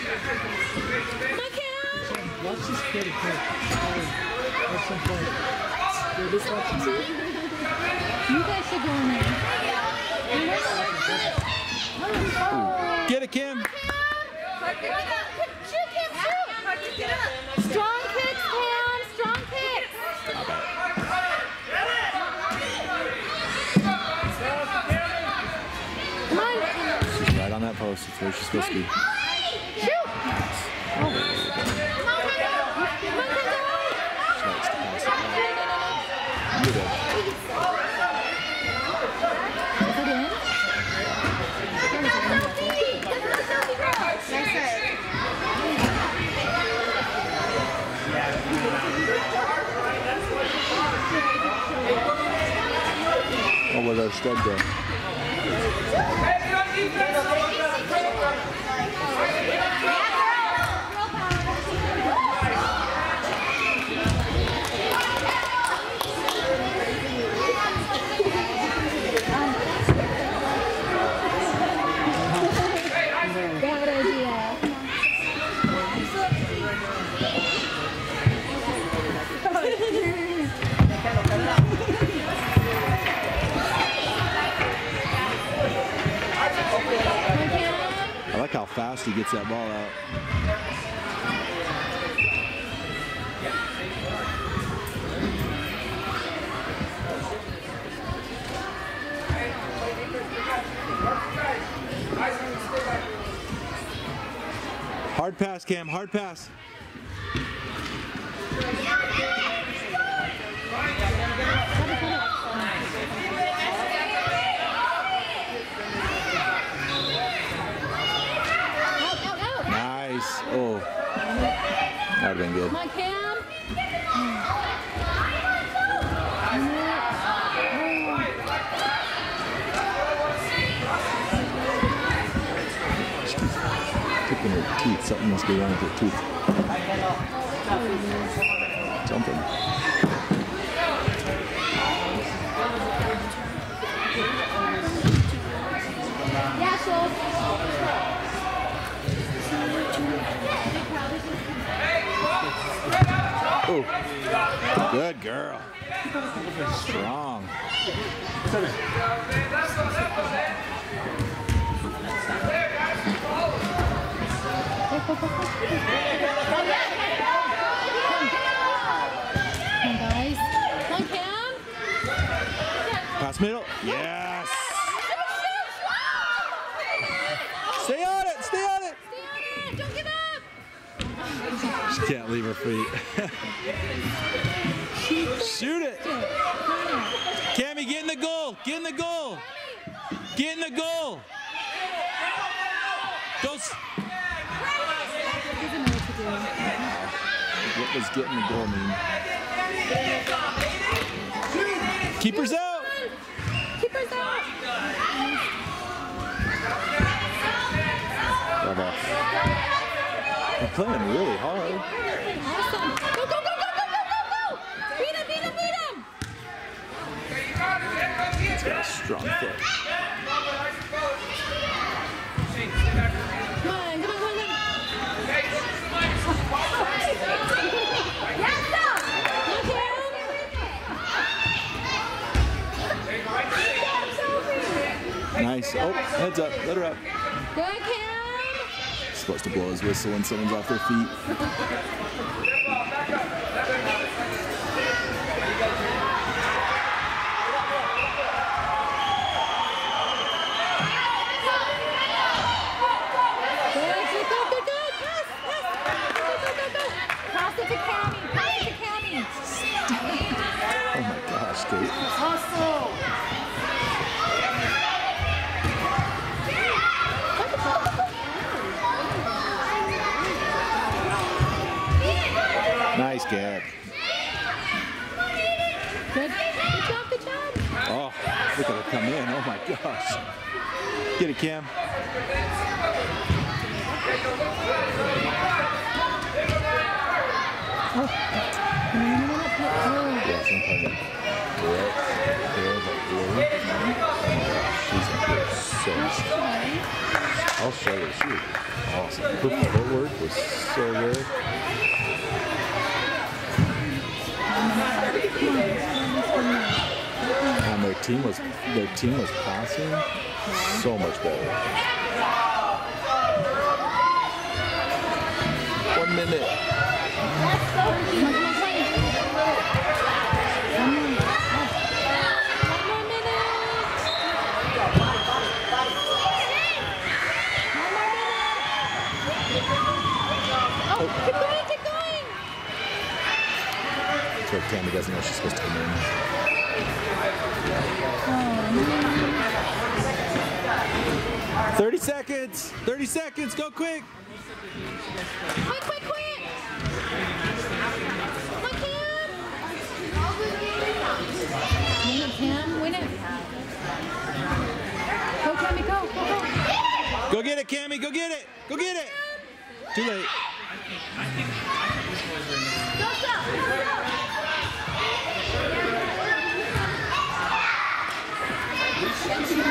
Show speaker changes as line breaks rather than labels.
Watch this kid at some point. Yeah, just watch him.
You guys should go in there.
Get it, Kim.
Strong kicks, Cam. Strong kicks. Come on.
She's right on that post. It's where she's supposed to be.
Shoot.
Oh, where'd our stud go?
Bad idea.
I like how fast he gets that ball out. Hard pass, Cam. Hard pass. Nice. Oh, that would have been good.
Come on, Cam.
Picking her teeth. Something must be wrong with her teeth. Something.
Yeah, so.
Oh, good girl. Strong.
Come on, guys. Come on, Cam.
Pass middle. Yes. Stay on it. Stay on it.
Don't give up.
She can't leave her feet. Shoot it. Cammy, get in the goal. Get in the goal. Get in the goal. Go. What does getting the goal mean? Keepers out.
Keepers out.
Bravo. They're playing really hard.
Awesome. Go, go, go, go, go, go, go, go. Beat him, beat him, beat him.
He's got a strong foot.
Come on, come on, come on.
Nice. Oh, heads up. Let her out.
Good, Cam.
He's supposed to blow his whistle when someone's off their feet.
Pass it to Cammy. Pass it to Cammy.
Oh my gosh, Kate.
Hustle.
Nice gag.
Good. Good job, good job.
Oh, look at her come in. Oh my gosh. Get it, Cam.
Oh.
Yeah, sometimes she's up here so
I'll show you. She was awesome. Her footwork was so good. And their team was passing so much better. 1 minute.
Keep going, keep going.
So Tammy doesn't know she's supposed to come in.
30 seconds. 30 seconds. Go quick.
Quick, quick, quick. Come on, Cam. Win it, Cam. Win it. Go, Cammy, go, go, go.
Go get it, Cammy. Go get it. Go get it. Too late.
Go, go.